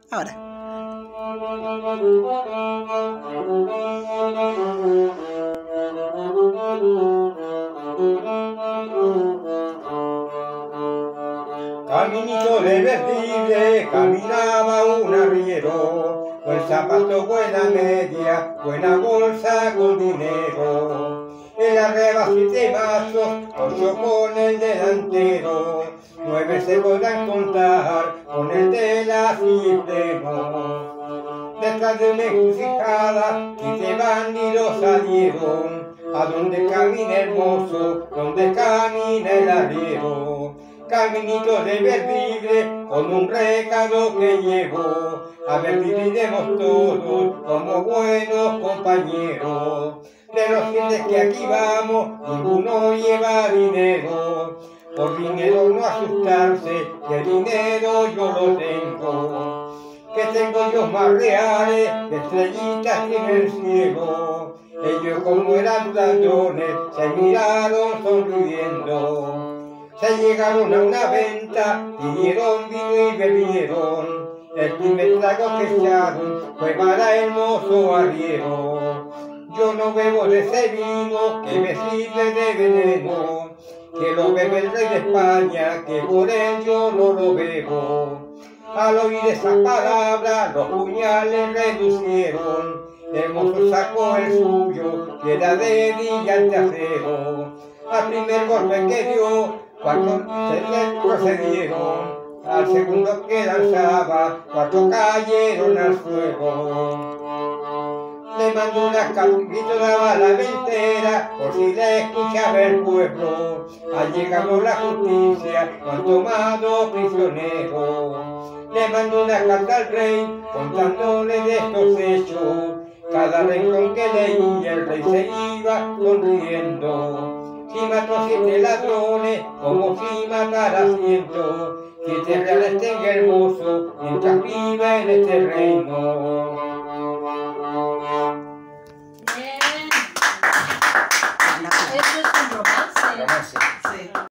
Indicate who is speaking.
Speaker 1: Ahora.
Speaker 2: Caminito de vestible caminaba un arriero, buen zapato, buena media, buena bolsa con dinero. El arreba 7 mazos, 8 con el delantero, 9 se podrán contar con el de la cipremo. Detrás de una encrucijada, 15 bandidos salieron, a donde camina el mozo, donde camina el arriero. Caminito de verdible, con un recado que llevo, a ver viviremos todos como buenos compañeros. De los 7 que aquí vamos, ninguno lleva dinero, por dinero no asustarse, que dinero yo lo tengo. Que tengo yo más reales, que estrellitas en el cielo. Ellos como eran ladrones, se miraron sonriendo. Se llegaron a una venta, pidieron vino y bebieron. El primer trago que echaron fue para el mozo arriero. Yo no bebo de ese vino que me sirve de veneno, que lo bebe el rey de España, que por él yo no lo bebo. Al oír esas palabras, los puñales reducieron. El mozo sacó el suyo, que era de brillante acero. Al primer golpe que dio, 4 se retrocedieron. Al segundo que lanzaba, 4 cayeron al suelo. Le mandó una capito de bala entera, por si le escuchaba el pueblo. Ha llegado la justicia, lo han tomado prisionero. Le mandó una carta al rey, contándole de estos hechos. Cada rincón que leía el rey se iba sonriendo. Si mató 7 ladrones, como si matara 100. 7 reales tenga el mozo, mientras viva en este reino.